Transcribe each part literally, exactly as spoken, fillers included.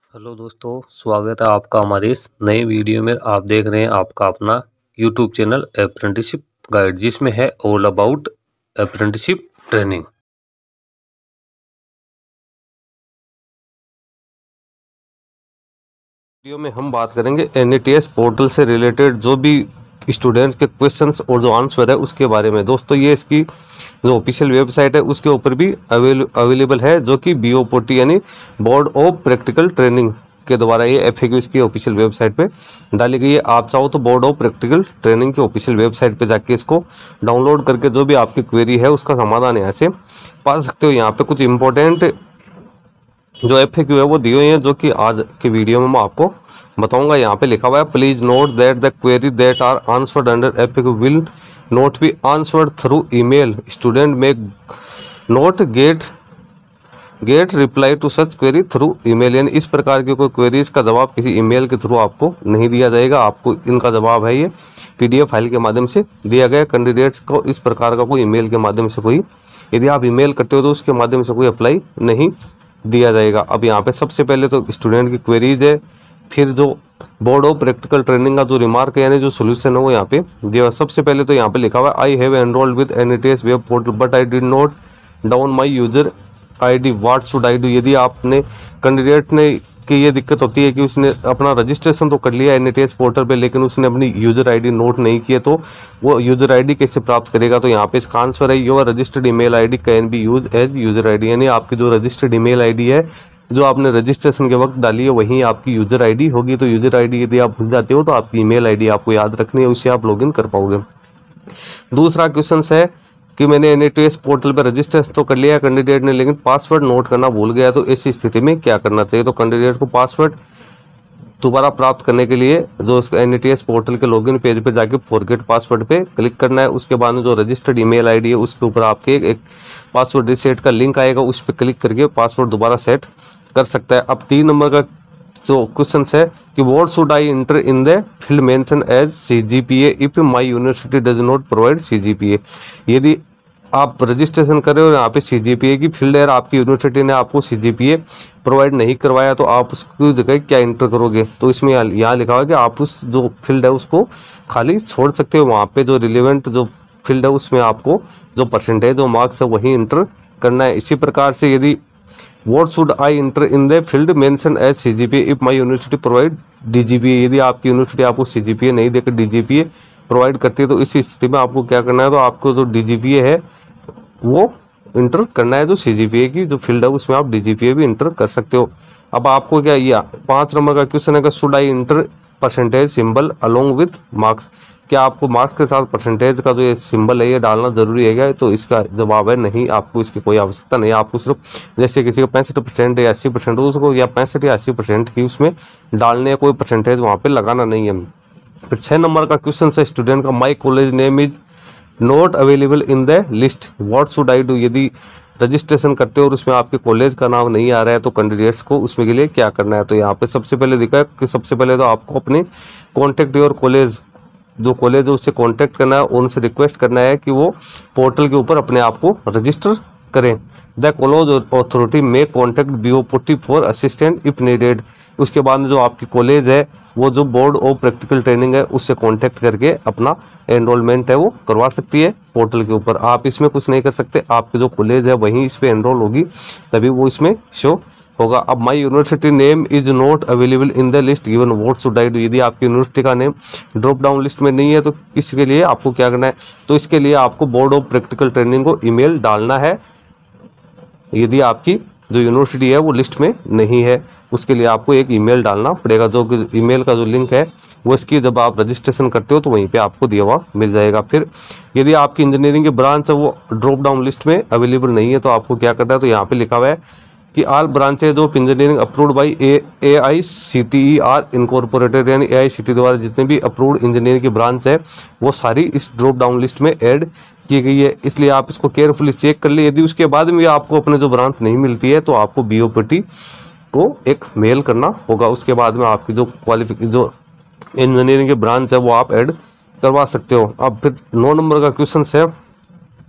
Hello दोस्तों, स्वागत है आपका हमारे इस नए वीडियो में। आप देख रहे हैं आपका अपना यूट्यूब चैनल अप्रेंटिसशिप गाइड, जिसमें है all about apprenticeship training. Video में हम बात करेंगे N A T S portal से रिलेटेड जो भी स्टूडेंट्स के क्वेश्चंस और जो आंसर है उसके बारे में। दोस्तों, ये इसकी जो ऑफिशियल वेबसाइट है उसके ऊपर भी अवेलेबल है, जो कि बी ओ पी टी यानी बोर्ड ऑफ प्रैक्टिकल ट्रेनिंग के द्वारा ये एफ ए क्यू इसकी ऑफिशियल वेबसाइट पे डाली गई है। आप चाहो तो बोर्ड ऑफ प्रैक्टिकल ट्रेनिंग की ऑफिशियल वेबसाइट पे जाके इसको डाउनलोड करके जो भी आपकी क्वेरी है उसका समाधान यहाँ से पा सकते हो। यहाँ पे कुछ इंपॉर्टेंट जो एफ ए क्यू है वो दिए हुए हैं, जो कि आज के वीडियो में मैं आपको बताऊंगा। यहाँ पे लिखा हुआ है, please note that the query that are answered under F A Q will not be answered through email. Student may not get get reply to such query through email, यानी इस प्रकार की कोई क्वेरीज का जवाब किसी ईमेल के through आपको नहीं दिया जाएगा। आपको इनका जवाब है ये पीडीएफ फाइल के माध्यम से दिया गया। कैंडिडेट्स को इस प्रकार का कोई ईमेल के माध्यम से कोई, यदि आप ईमेल करते हो तो उसके माध्यम से कोई अप्लाई नहीं दिया जाएगा। अब यहाँ पे सबसे पहले तो स्टूडेंट की क्वेरीज है, फिर जो बोर्ड ऑफ प्रैक्टिकल ट्रेनिंग का जो रिमार्क है यानी जो सोल्यूशन है वो यहाँ पे दिया। सबसे पहले तो यहाँ पे लिखा हुआ है, I have enrolled with N A T S web portal but I did not down my user I D, what should I do. यदि आपने कैंडिडेट ने कि ये दिक्कत होती है कि उसने अपना रजिस्ट्रेशन तो कर लिया N A T S portal पे, लेकिन उसने अपनी यूजर आईडी नोट नहीं किए, तो वो यूजर आईडी कैसे प्राप्त करेगा। तो यहाँ पे इसका आंसर है, your registered email ID can be use as user ID, यानी आपकी जो रजिस्टर्ड ईमेल आईडी है जो आपने रजिस्ट्रेशन के वक्त डाली है वही आपकी यूजर आईडी होगी। तो यूजर आईडी यदि आप भूल जाते हो तो आपकी ईमेल आईडी आपको याद रखनी है, उससे आप लॉगिन कर पाओगे। दूसरा क्वेश्चन है कि मैंने N A T S portal पर रजिस्ट्रेशन तो कर लिया कैंडिडेट ने, लेकिन पासवर्ड नोट करना भूल गया, तो ऐसी स्थिति में क्या करना चाहिए। तो कैंडिडेट को पासवर्ड दोबारा प्राप्त करने के लिए जो N A T S portal के लॉगिन पेज पे जाके फॉरगेट पासवर्ड पे क्लिक करना है। उसके बाद में जो रजिस्टर्ड ईमेल आईडी है उसके ऊपर आपके एक, एक पासवर्ड रिसेट का लिंक आएगा, उस पर क्लिक करके पासवर्ड दोबारा सेट कर सकता है। अब तीन नंबर का जो क्वेश्चन है कि what should I enter in the field mention as C G P A if my university does not provide C G P A. यदि आप रजिस्ट्रेशन कर रहे हो यहाँ पे सी जी पी ए की फील्ड है, आपकी यूनिवर्सिटी ने आपको सी जी पी ए प्रोवाइड नहीं करवाया, तो आप उसकी जगह क्या इंटर करोगे। तो इसमें यहाँ लिखा हुआ है कि आप उस जो फील्ड है उसको खाली छोड़ सकते हो। वहाँ पे जो रिलेवेंट जो फील्ड है उसमें आपको जो परसेंटेज जो मार्क्स है वही इंटर करना है। इसी प्रकार से यदि What should I enter in the field mentioned as C G P A if my university provide D G P A। यदि आपकी यूनिवर्सिटी आपको C G P A नहीं देकर D G P A provide करती है तो इस स्थिति में आपको क्या करना है, तो आपको जो D G P A है वो इंटर करना है। जो C G P A की जो फील्ड है उसमें आप D G P A भी इंटर कर सकते हो। अब आपको क्या, ये पाँच नंबर का क्वेश्चन है कि should I enter percentage symbol along with marks, क्या आपको मार्क्स के साथ परसेंटेज का जो ये सिंबल है ये डालना जरूरी है क्या। तो इसका जवाब है नहीं, आपको इसकी कोई आवश्यकता नहीं है। आपको सिर्फ जैसे किसी को पैंसठ परसेंट या अस्सी परसेंट उसको या पैंसठ या अस्सी परसेंट की उसमें डालने, कोई परसेंटेज वहाँ पे लगाना नहीं है। फिर छः नंबर का क्वेश्चन है स्टूडेंट का, my college name is not available in the list, what should I do. यदि रजिस्ट्रेशन करते हो और उसमें आपके कॉलेज का नाम नहीं आ रहा है तो कैंडिडेट्स को उसमें के लिए क्या करना है। तो यहाँ पे सबसे पहले दिखा है कि सबसे पहले तो आपको अपने कॉन्टेक्ट योर कॉलेज, जो कॉलेज है उससे कांटेक्ट करना है, उनसे रिक्वेस्ट करना है कि वो पोर्टल के ऊपर अपने आप को रजिस्टर करें। The college authority may contact B O P T for assistant if needed. उसके बाद में जो आपकी कॉलेज है वो जो बोर्ड ऑफ प्रैक्टिकल ट्रेनिंग है उससे कांटेक्ट करके अपना एनरोलमेंट है वो करवा सकती है पोर्टल के ऊपर। आप इसमें कुछ नहीं कर सकते, आपकी जो कॉलेज है वहीं इस पर एनरोल होगी तभी वो इसमें शो होगा। अब my university name is not available in the list given, what should I do. यदि आपकी यूनिवर्सिटी का नेम ड्रॉप डाउन लिस्ट में नहीं है तो इसके लिए आपको क्या करना है, तो इसके लिए आपको बोर्ड ऑफ प्रैक्टिकल ट्रेनिंग को ईमेल डालना है। यदि आपकी जो यूनिवर्सिटी है वो लिस्ट में नहीं है उसके लिए आपको एक ईमेल डालना पड़ेगा। जो ईमेल का जो लिंक है वो इसकी जब आप रजिस्ट्रेशन करते हो तो वहीं पे आपको दिया हुआ मिल जाएगा। फिर यदि आपकी इंजीनियरिंग की ब्रांच है वो ड्रॉप डाउन लिस्ट में अवेलेबल नहीं है तो आपको क्या करना है, तो यहाँ पे लिखा हुआ है कि all branches of engineering approved by A I C T E are incorporated, यानी ए आई सी टी द्वारा जितने भी अप्रूव्ड इंजीनियरिंग की ब्रांच है वो सारी इस ड्रॉप डाउन लिस्ट में ऐड की गई है। इसलिए आप इसको केयरफुली चेक कर लिए। यदि उसके बाद में आपको अपने जो ब्रांच नहीं मिलती है तो आपको बी ओ पी टी को एक मेल करना होगा। उसके बाद में आपकी जो क्वालिफिकेशन जो इंजीनियरिंग की ब्रांच है वो आप ऐड करवा सकते हो। अब फिर नौ नंबर का क्वेश्चन है,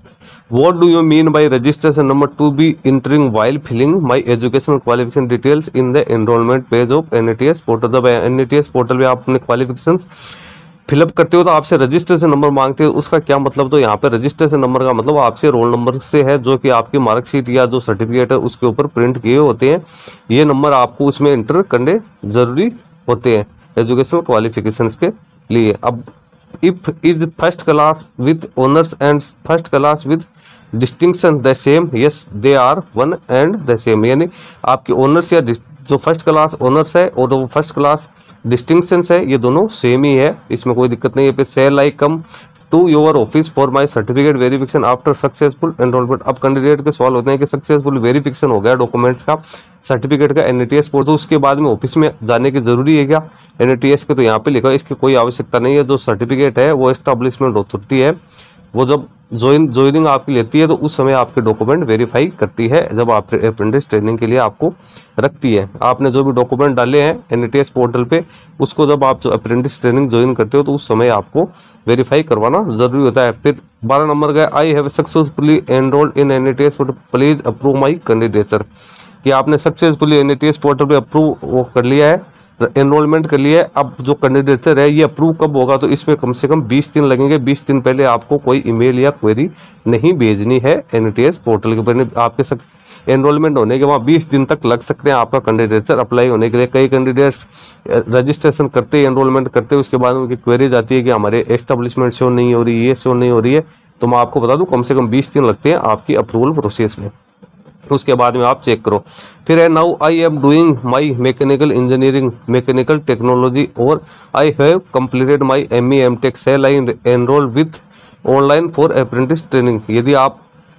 What do you mean by registration number to be entering while filling my educational qualification details in the enrollment page of N A T S portal? जब N A T S portal पे आप अपने qualifications fill up करते हो तो आपसे registration number मांगते हो, उसका क्या मतलब? तो यहाँ पे रजिस्ट्रेशन नंबर का मतलब आपसे रोल नंबर से है, जो कि आपकी मार्कशीट या जो सर्टिफिकेट है उसके ऊपर प्रिंट किए होते हैं। ये नंबर आपको उसमें एंटर करने जरूरी होते हैं एजुकेशनल क्वालिफिकेशंस के लिए। अब if is first class with honours and first class with distinction the same, yes they are one and the same, यानी आपके ऑनर्स या जो फर्स्ट क्लास ऑनर्स है और जो फर्स्ट क्लास डिस्टिंक्शन है ये दोनों सेम ही है, इसमें कोई दिक्कत नहीं है। पे shall I come to your office for my certificate verification after successful enrolment. अब कैंडिडेट के सवाल होते हैं कि सक्सेसफुल वेरिफिकेशन हो गया डॉक्यूमेंट्स का, सर्टिफिकेट का N A T S portal, तो उसके बाद में ऑफिस में जाने की जरूरी है क्या एन ए टी एस के? तो यहाँ पे लिखा है इसकी कोई आवश्यकता नहीं है। जो सर्टिफिकेट है वो एस्टैब्लिशमेंट अथॉरिटी है, वो जब ज्वाइन ज्वाइनिंग आपकी लेती है तो उस समय आपके डॉक्यूमेंट वेरीफाई करती है, जब आप अप्रेंटिस ट्रेनिंग के लिए आपको रखती है। आपने जो भी डॉक्यूमेंट डाले हैं N A T S portal पे, उसको जब आप जो अप्रेंटिस ट्रेनिंग ज्वाइन करते हो तो उस समय आपको वेरीफाई करवाना जरूरी होता है। फिर बारह नंबर का, I have successfully enrolled in N A T S portal please approve my candidature, कि आपने successfully N A T S portal पे अप्रूव वो कर लिया है, एनरोलमेंट के लिए। अब जो कैंडिडेचर है ये अप्रूव कब होगा? तो इसमें कम से कम बीस दिन लगेंगे। बीस दिन पहले आपको कोई ईमेल या क्वेरी नहीं भेजनी है N A T S portal के पहले। आपके एनरोलमेंट होने के वहाँ बीस दिन तक लग सकते हैं आपका कैंडिडेचर अप्लाई होने के लिए। कई कैंडिडेट्स रजिस्ट्रेशन करते हैं, एनरोलमेंट करते हैं, उसके बाद उनकी क्वेरी जाती है कि हमारे एस्टेब्लिशमेंट शो नहीं हो रही, ये शो नहीं हो रही है। तो मैं आपको बता दूं कम से कम बीस दिन लगते हैं आपकी अप्रूवल प्रोसेस में, उसके बाद में आप चेक करो। फिर है now I am doing my mechanical engineering mechanical technology और I have completed my M E M tech, shall I enrol with online for apprentice training. यदि आप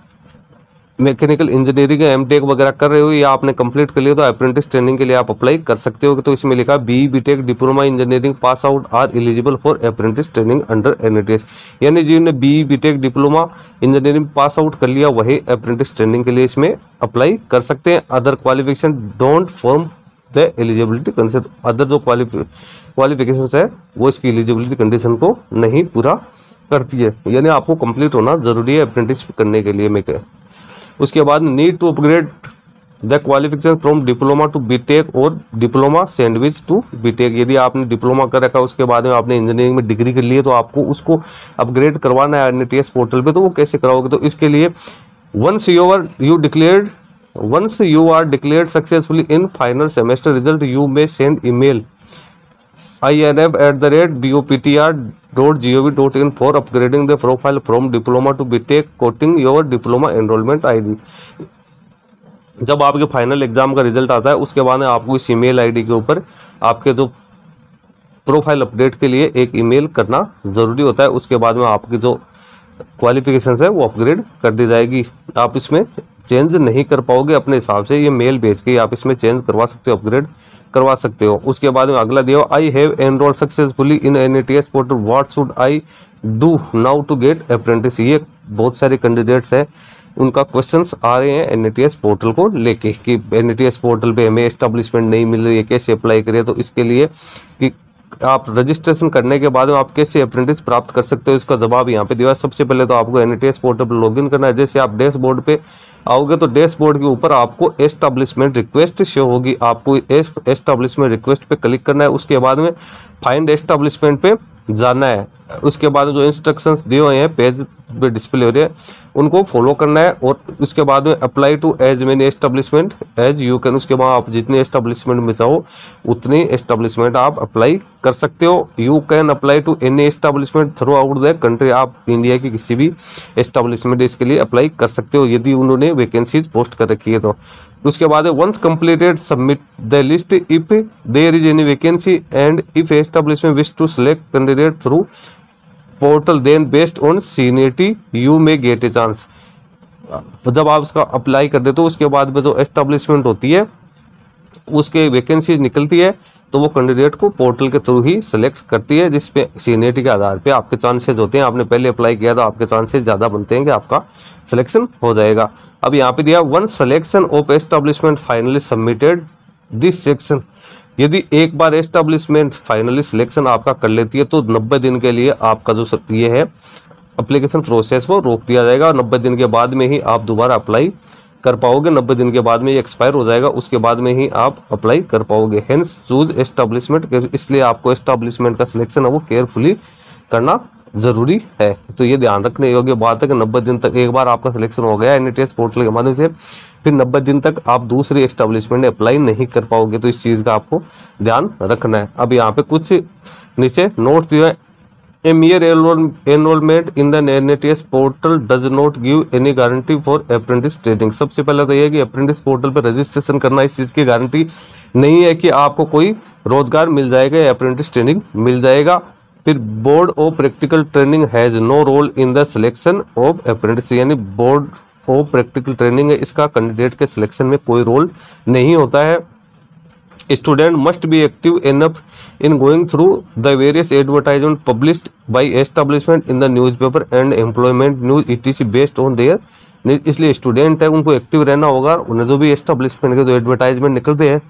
मैकेनिकल इंजीनियरिंग एम टेक वगैरह कर रहे हो या आपने कंप्लीट कर लिया तो अप्रेंटिस ट्रेनिंग के लिए आप अप्लाई कर सकते हो। तो इसमें लिखा B B tech diploma engineering pass out are eligible for apprentice training under N A T S, यानी जिन्होंने B B tech diploma engineering pass out कर लिया वही अप्रेंटिस ट्रेनिंग के लिए इसमें अप्लाई कर सकते हैं। Other qualification don't form the eligibility condition, other जो क्वालिफिकेशन है वो इसकी एलिजिबिलिटी कंडीशन को नहीं पूरा करती है, यानी आपको कंप्लीट होना जरूरी है अप्रेंटिस करने के लिए। मैं उसके बाद need to upgrade the qualification from diploma to BTech और डिप्लोमा सैंडविच टू बीटेक। यदि आपने डिप्लोमा कर रखा उसके बाद में आपने इंजीनियरिंग में डिग्री कर ली है तो आपको उसको अपग्रेड करवाना है N A T S portal पे। तो वो कैसे कराओगे? तो इसके लिए once you are you declared once you are declared successfully in final semester result you may send email I N F at the rate B O P T R dot G O V dot in for upgrading the profile from diploma to BTech quoting your diploma enrolment I D. जब आपके final exam का result आता है उसके बाद में आपको इस ईमेल आईडी के ऊपर आपके जो प्रोफाइल अपडेट के लिए एक ईमेल करना जरूरी होता है। उसके बाद में आपकी जो क्वालिफिकेशन है वो अपग्रेड कर दी जाएगी। आप इसमें चेंज नहीं कर पाओगे अपने हिसाब से, ये मेल भेज के आप इसमें चेंज करवा सकते हो, अपग्रेड करवा सकते हो। उसके बाद में अगला दिया I have enrolled successfully in N A T S portal what should I do now to get apprentice. ये बहुत सारे कैंडिडेट्स हैं, उनका क्वेश्चंस आ रहे हैं N A T S portal को लेके कि N A T S portal पे हमें एस्टेब्लिशमेंट नहीं मिल रही है, कैसे अप्लाई करें। तो इसके लिए कि आप रजिस्ट्रेशन करने के बाद में आप कैसे अप्रेंटिस प्राप्त कर सकते हो, इसका जवाब यहाँ पे दिया। सबसे पहले तो आपको N A T S portal पर लॉगिन करना है। जैसे आप डैशबोर्ड पे आओगे तो डैशबोर्ड के ऊपर आपको एस्टेब्लिशमेंट रिक्वेस्ट शो होगी, आपको एस्टेब्लिशमेंट रिक्वेस्ट पे क्लिक करना है। उसके बाद में फाइंड एस्टेब्लिशमेंट पे जाना है। उसके बाद जो इंस्ट्रक्शंस दिए हुए हैं पेज पे डिस्प्ले हो रहे हैं उनको फॉलो करना है। और उसके बाद में apply to as many establishment as you can, उसके बाद आप जितने एस्टेब्लिशमेंट में चाहो उतनी एस्टेब्लिशमेंट आप अप्लाई कर सकते हो। You can apply to any establishment throughout the country, आप इंडिया की किसी भी एस्टेब्लिशमेंट इसके लिए अप्लाई कर सकते हो यदि उन्होंने वैकेंसीज पोस्ट कर रखी है तो। उसके बाद once completed submit the list if there is any vacancy and if establishment wish to select candidate through portal then based on seniority you may get a chance. जब आप उसका अप्लाई कर देते हो उसके बाद में जो एस्टेब्लिशमेंट होती है उसके वैकेंसी निकलती है तो वो कैंडिडेट को पोर्टल के थ्रू ही सिलेक्ट करती है, जिसपे सीनियरिटी के आधार पे आपके चांसेस होते हैं। आपने पहले अप्लाई किया तो आपके चांसेस ज़्यादा बनते हैं कि आपका सिलेक्शन हो जाएगा। अब यहाँ पे दिया one selection of establishment finally submitted this section. यदि एक बार एस्टेब्लिशमेंट फाइनली सिलेक्शन आपका कर लेती है तो नब्बे दिन के लिए आपका जो ये है एप्लीकेशन प्रोसेस को रोक दिया जाएगा। नब्बे दिन के बाद में ही आप दोबारा अप्लाई कर पाओगे। नब्बे दिन के बाद में ये एक्सपायर हो जाएगा, उसके बाद में ही आप अप्लाई कर पाओगे। हेंस चूज एस्टेब्लिशमेंट, इसलिए आपको एस्टेब्लिशमेंट का सिलेक्शन है वो केयरफुली करना जरूरी है। तो ये ध्यान रखने योग्य बात है कि नब्बे दिन तक एक बार आपका सिलेक्शन हो गया एनईटीएस पोर्टल के माध्यम से, फिर नब्बे दिन तक आप दूसरी एस्टेब्लिशमेंट अप्लाई नहीं कर पाओगे। तो इस चीज़ का आपको ध्यान रखना है। अब यहाँ पे कुछ नीचे नोट्स दिया है। A mere enrollment in the N A T S portal does not give any guarantee for apprentice training। सबसे पहले तो ये है कि अप्रेंटिस पोर्टल पर रजिस्ट्रेशन करना इस चीज़ की गारंटी नहीं है कि आपको कोई रोजगार मिल जाएगा या अप्रेंटिस ट्रेनिंग मिल जाएगा। फिर board of practical training has no role in the selection of apprentice, यानी बोर्ड ऑफ प्रैक्टिकल ट्रेनिंग है, इसका कैंडिडेट के सिलेक्शन में कोई रोल नहीं होता है। Student must be active enough in going through the various advertisement published by establishment in the newspaper and employment news E T C based on their need। इसलिए student है उनको active रहना होगा, उन्हें जो भी एस्टेब्लिशमेंट के जो एडवर्टाइजमेंट निकलते हैं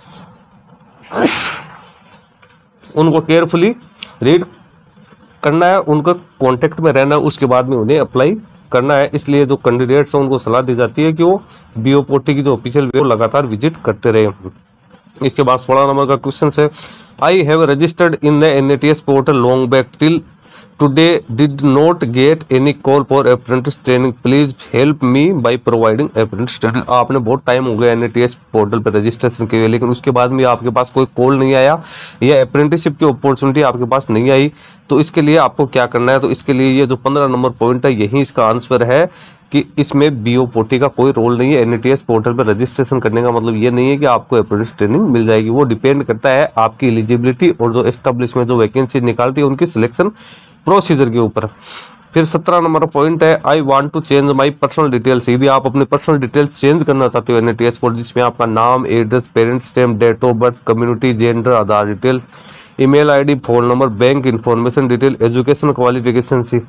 उनको केयरफुली रीड करना है, उनका कॉन्टेक्ट में रहना है, उसके बाद में उन्हें अप्लाई करना है। इसलिए जो कैंडिडेट्स हैं उनको सलाह दी जाती है कि वो बीओपोटी की जो ऑफिशियल वे लगातार विजिट करते रहे। इसके बाद सोलह नंबर का क्वेश्चन है, I have registered in the NETS portal long back till today did not get any call for apprentice training, please help me by providing apprentice training. आपने बहुत टाइम हो गया एनईटीएस पोर्टल पर रजिस्ट्रेशन के लिए, लेकिन उसके बाद भी आपके पास कोई कॉल नहीं आया या अप्रेंटिसशिप की अपॉर्चुनिटी आपके पास नहीं आई, तो इसके लिए आपको क्या करना है? तो इसके लिए ये जो पंद्रह नंबर पॉइंट है यही इसका आंसर है कि इसमें बीओपोटी का कोई रोल नहीं है। एनईटीएस पोर्टल पर रजिस्ट्रेशन करने का मतलब ये नहीं है कि आपको अप्रेंटिस ट्रेनिंग मिल जाएगी, वो डिपेंड करता है आपकी एलिजिबिलिटी और जो एस्टेब्लिशमेंट जो वैकेंसी निकालती है उनकी सिलेक्शन प्रोसीजर के ऊपर। फिर सत्रह नंबर पॉइंट है, I want to change my personal details. यदि आप अपने पर्सनल डिटेल्स चेंज करना चाहते हो एनईटीएस पोर्टल, जिसमें आपका नाम, address, parents name, date of birth, community, gender, Aadhaar details, email ID, phone number, bank information detail, education qualification सी,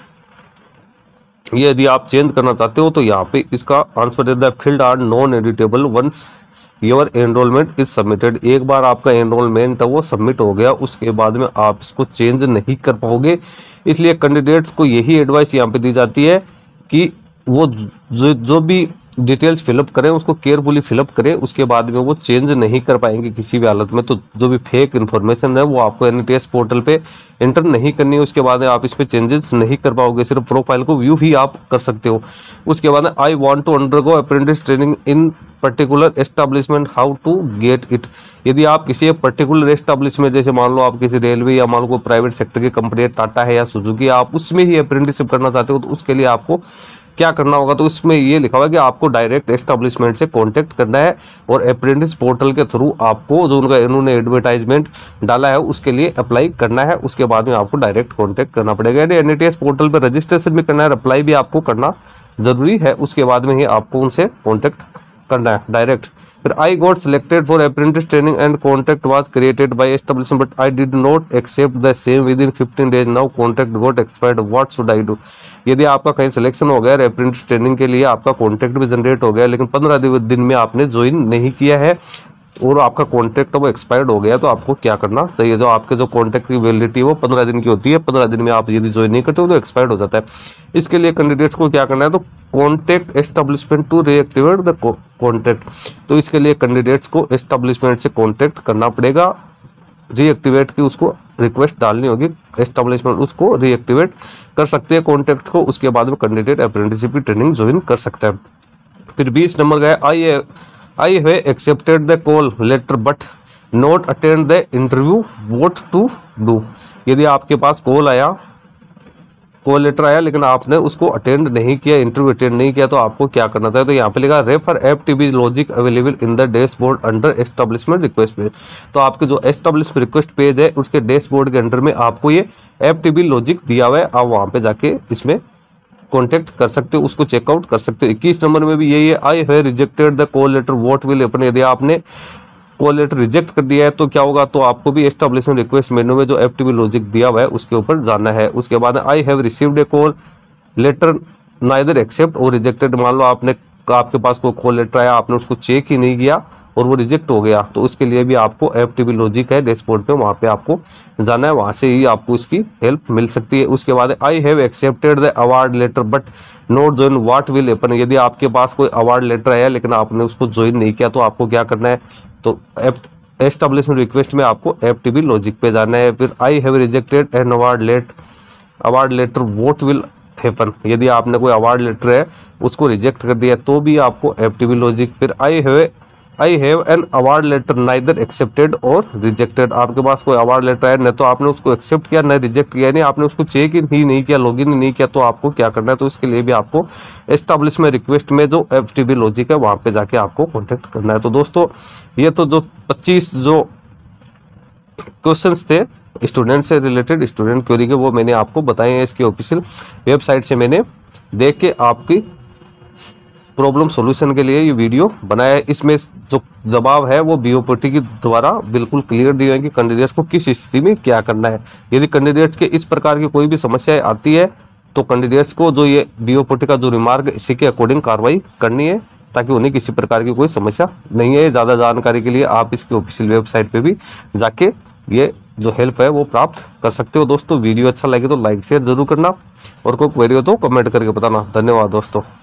ये यदि आप चेंज करना चाहते हो तो यहाँ पे इसका आंसर देता है field are non editable once your enrolment is submitted. एक बार आपका एनरोलमेंट है वो सबमिट हो गया, उसके बाद में आप इसको चेंज नहीं कर पाओगे। इसलिए कैंडिडेट्स को यही एडवाइस यहाँ पे दी जाती है कि वो जो जो भी डिटेल्स फिलअप करें उसको केयरफुली फिलअप करें, उसके बाद में वो चेंज नहीं कर पाएंगे किसी भी हालत में। तो जो भी फेक इन्फॉर्मेशन है वो आपको एनईटीएस पोर्टल पे एंटर नहीं करनी है, उसके बाद में आप इस पे चेंजेस नहीं कर पाओगे, सिर्फ प्रोफाइल को व्यू ही आप कर सकते हो। उसके बाद में I want to undergo apprentice training in particular establishment, how to get it. यदि आप किसी एक पर्टिकुलर एस्टेब्लिशमेंट, जैसे मान लो आप किसी रेलवे या मान लो प्राइवेट सेक्टर की कंपनी टाटा है या सुजुकी, आप उसमें ही अप्रेंटिसशिप करना चाहते हो, तो उसके लिए आपको क्या करना होगा? तो इसमें ये लिखा हुआ है कि आपको डायरेक्ट एस्टेब्लिशमेंट से कांटेक्ट करना है और अप्रेंटिस पोर्टल के थ्रू आपको जो उनका इन्होंने एडवर्टाइजमेंट डाला है उसके लिए अप्लाई करना है। उसके बाद में आपको डायरेक्ट कांटेक्ट करना पड़ेगा। यानी एनईटीएस पोर्टल पर रजिस्ट्रेशन भी करना है, अप्लाई भी आपको करना जरूरी है, उसके बाद में ही आपको उनसे कॉन्टेक्ट करना है डायरेक्ट। फिर I got selected for apprentice training and contact was created by establishment but I did not accept the same within fifteen days, now contact got expired, what should I do. यदि आपका कहीं selection हो गया apprentice training के लिए, आपका contact भी generate हो गया, लेकिन पंद्रह दिन में आपने ज्वाइन नहीं किया है और आपका कॉन्टैक्ट वो एक्सपायर्ड हो गया, तो आपको क्या करना चाहिए? जो आपके जो कॉन्टैक्ट की वैलिडिटी वो पंद्रह दिन की होती है, पंद्रह दिन में आप यदि ज्वाइन नहीं करते हो तो एक्सपायर्ड हो जाता है। इसके लिए कैंडिडेट्स को क्या करना है? तो contact establishment to reactivate the contact. तो इसके लिए कैंडिडेट्स को एस्टेब्लिशमेंट से कॉन्टैक्ट करना पड़ेगा, रीएक्टिवेट की उसको रिक्वेस्ट डालनी होगी, एस्टेब्लिशमेंट उसको रीएक्टिवेट कर सकते हैं कॉन्टैक्ट को, उसके बाद में कैंडिडेट अप्रेंटिसशिप की ट्रेनिंग ज्वाइन कर सकता है। फिर बीस नंबर का है, I I have accepted the call letter but not attend the interview, what to do. यदि आपके पास कॉल आया, कॉल लेटर आया, लेकिन आपने उसको अटेंड नहीं किया, इंटरव्यू अटेंड नहीं किया, तो आपको क्या करना चाहिए? तो यहाँ पे लिखा refer F T B logic available in the dashboard under establishment request page. तो आपके जो एस्टेब्लिशमेंट रिक्वेस्ट पेज है उसके डैशबोर्ड के अंडर में आपको ये एफ टी बी लॉजिक दिया हुआ है, आप वहाँ पे जाके इसमें कॉन्टेक्ट कर सकते हो, उसको चेकआउट कर सकते हो। इक्कीस नंबर में भी यही है, I have rejected the call letter, what will happen. यदि आपने कॉल लेटर रिजेक्ट कर दिया है तो क्या होगा? तो आपको भी एस्टेब्लिशमेंट रिक्वेस्ट मेनू में जो एफटीबी लॉजिक दिया हुआ है उसके ऊपर जाना है। उसके बाद I have received a call letter neither accept और रिजेक्टेड। मान लो आपने आपके पास कोई कॉल लेटर आया, आपने उसको चेक ही नहीं किया और वो रिजेक्ट हो गया तो उसके लिए भी आपको एफ टी बी लॉजिक है डैशबोर्ड पे, वहाँ पे आपको जाना है, वहाँ से ही आपको इसकी हेल्प मिल सकती है। उसके बाद I have accepted the award letter but not join what will happen. यदि आपके पास कोई अवार्ड लेटर है लेकिन आपने उसको ज्वाइन नहीं किया तो आपको क्या करना है, तो एस्टेब्लिशमेंट रिक्वेस्ट में आपको एफ टी बी लॉजिक पे जाना है। फिर I have rejected an award let award letter what will happen. यदि आपने कोई अवार्ड लेटर है उसको रिजेक्ट कर दिया तो भी आपको एफ टी बी लॉजिक। फिर I have I have an award letter neither accepted और रिजेक्टेड। आपके पास कोई अवार्ड लेटर है न तो आपने उसको एक्सेप्ट किया न रिजेक्ट किया, नहीं आपने उसको चेक ही नहीं किया, लॉगिन नहीं किया, तो आपको क्या करना है, तो इसके लिए भी आपको एस्टेब्लिशमेंट रिक्वेस्ट में जो एफ टी बी लॉजिक है वहां पे जाके आपको कॉन्टेक्ट करना है। तो दोस्तों ये तो जो पच्चीस जो क्वेश्चंस थे स्टूडेंट से रिलेटेड, स्टूडेंट क्वेरी के, वो मैंने आपको बताए हैं। इसकी ऑफिशियल वेबसाइट से मैंने देख के आपकी प्रॉब्लम सॉल्यूशन के लिए ये वीडियो बनाया है। इसमें जो जवाब है वो बीओपीटी के द्वारा बिल्कुल क्लियर दिए हैं कि कैंडिडेट्स को किस स्थिति में क्या करना है। यदि कैंडिडेट्स के इस प्रकार की कोई भी समस्याएं आती है तो कैंडिडेट्स को जो ये बीओपीटी का जो रिमार्क इसी के अकॉर्डिंग कार्रवाई करनी है ताकि उन्हें किसी प्रकार की कोई समस्या नहीं है। ज़्यादा जानकारी के लिए आप इसकी ऑफिशियल वेबसाइट पे भी जाके ये जो हेल्प है वो प्राप्त कर सकते हो। दोस्तों वीडियो अच्छा लगे तो लाइक शेयर जरूर करना और कोई क्वेरी हो तो कमेंट करके बताना। धन्यवाद दोस्तों।